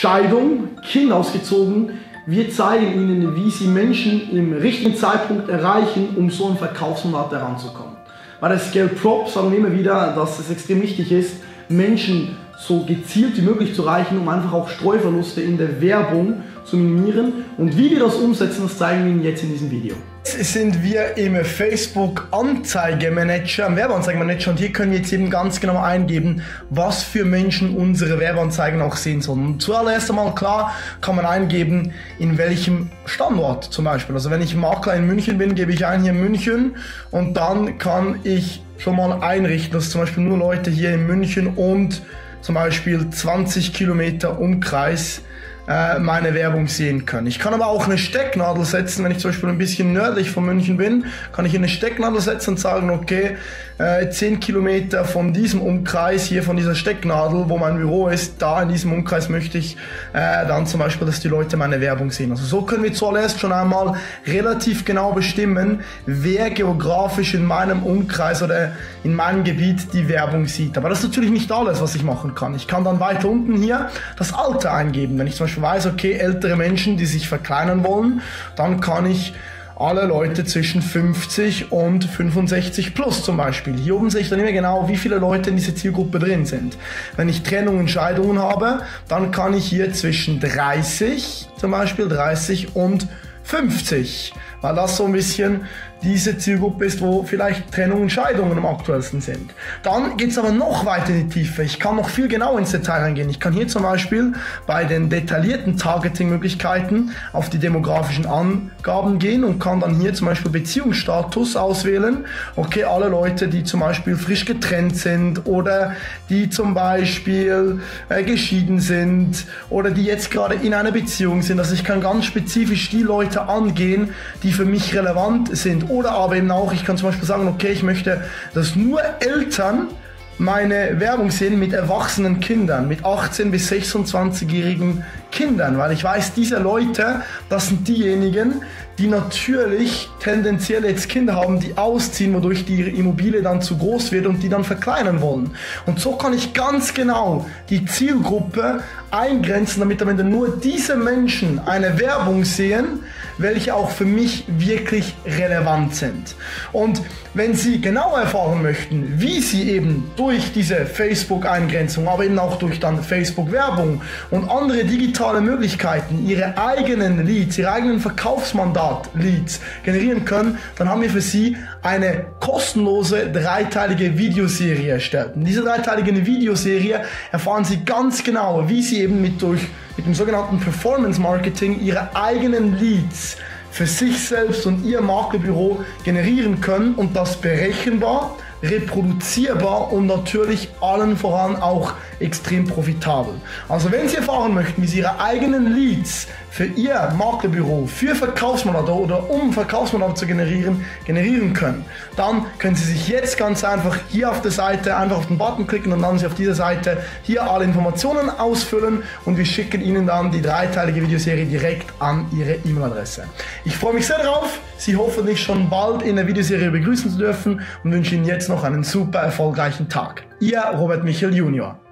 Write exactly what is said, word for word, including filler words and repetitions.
Scheidung, Kind ausgezogen. Wir zeigen Ihnen, wie Sie Menschen im richtigen Zeitpunkt erreichen, um so ein Verkaufsmandat heranzukommen. Bei der Scale Prop sagen wir immer wieder, dass es extrem wichtig ist, Menschen so gezielt wie möglich zu erreichen, um einfach auch Streuverluste in der Werbung zu minimieren. Und wie wir das umsetzen, das zeigen wir Ihnen jetzt in diesem Video. Jetzt sind wir im Facebook Anzeigemanager, im Werbeanzeigenmanager, und hier können wir jetzt eben ganz genau eingeben, was für Menschen unsere Werbeanzeigen auch sehen sollen. Und zuallererst einmal, klar, kann man eingeben, in welchem Standort zum Beispiel. Also wenn ich Makler in München bin, gebe ich ein hier München, und dann kann ich schon mal einrichten, dass zum Beispiel nur Leute hier in München und zum Beispiel zwanzig Kilometer Umkreis äh, meine Werbung sehen können. Ich kann aber auch eine Stecknadel setzen, wenn ich zum Beispiel ein bisschen nördlich von München bin, kann ich eine Stecknadel setzen und sagen, okay, äh, zehn Kilometer von diesem Umkreis, hier von dieser Stecknadel, wo mein Büro ist, da in diesem Umkreis möchte ich äh, dann zum Beispiel, dass die Leute meine Werbung sehen. Also so können wir zuallererst schon einmal relativ genau bestimmen, wer geografisch in meinem Umkreis oder in meinem Gebiet die Werbung sieht. Aber das ist natürlich nicht alles, was ich machen kann. Ich kann dann weiter unten hier das Alter eingeben. Wenn ich zum Beispiel weiß, okay, ältere Menschen, die sich verkleinern wollen, dann kann ich alle Leute zwischen fünfzig und fünfundsechzig plus zum Beispiel. Hier oben sehe ich dann immer genau, wie viele Leute in dieser Zielgruppe drin sind. Wenn ich Trennungen und Scheidungen habe, dann kann ich hier zwischen dreißig, zum Beispiel dreißig und fünfzig, weil das so ein bisschen diese Zielgruppe ist, wo vielleicht Trennungen und Scheidungen am aktuellsten sind. Dann geht es aber noch weiter in die Tiefe. Ich kann noch viel genauer ins Detail reingehen. Ich kann hier zum Beispiel bei den detaillierten Targeting-Möglichkeiten auf die demografischen Angaben gehen und kann dann hier zum Beispiel Beziehungsstatus auswählen. Okay, alle Leute, die zum Beispiel frisch getrennt sind oder die zum Beispiel äh, geschieden sind oder die jetzt gerade in einer Beziehung sind. Also ich kann ganz spezifisch die Leute angehen, die für mich relevant sind. Oder aber eben auch, ich kann zum Beispiel sagen, okay, ich möchte, dass nur Eltern meine Werbung sehen mit erwachsenen Kindern, mit achtzehn bis sechsundzwanzigjährigen Kindern, weil ich weiß, diese Leute, das sind diejenigen, die natürlich tendenziell jetzt Kinder haben, die ausziehen, wodurch die Immobilie dann zu groß wird und die dann verkleinern wollen. Und so kann ich ganz genau die Zielgruppe eingrenzen, damit am Ende nur diese Menschen eine Werbung sehen, welche auch für mich wirklich relevant sind. Und wenn Sie genau erfahren möchten, wie Sie eben durch diese Facebook-Eingrenzung, aber eben auch durch dann Facebook-Werbung und andere digitale Möglichkeiten Ihre eigenen Leads, Ihre eigenen Verkaufsmandat-Leads generieren können, dann haben wir für Sie eine kostenlose dreiteilige Videoserie erstellt. In dieser dreiteiligen Videoserie erfahren Sie ganz genau, wie Sie eben mit, durch, mit dem sogenannten Performance Marketing Ihre eigenen Leads für sich selbst und Ihr Maklerbüro generieren können, und das berechenbar, reproduzierbar und natürlich allen voran auch extrem profitabel. Also wenn Sie erfahren möchten, wie Sie Ihre eigenen Leads für Ihr Maklerbüro, für Verkaufsmandate oder um Verkaufsmandate zu generieren, generieren können, dann können Sie sich jetzt ganz einfach hier auf der Seite einfach auf den Button klicken und dann haben Sie auf dieser Seite hier alle Informationen ausfüllen, und wir schicken Ihnen dann die dreiteilige Videoserie direkt an Ihre E-Mail-Adresse. Ich freue mich sehr darauf, Sie hoffentlich schon bald in der Videoserie begrüßen zu dürfen und wünsche Ihnen jetzt noch einen super erfolgreichen Tag. Ihr Robert Michel Junior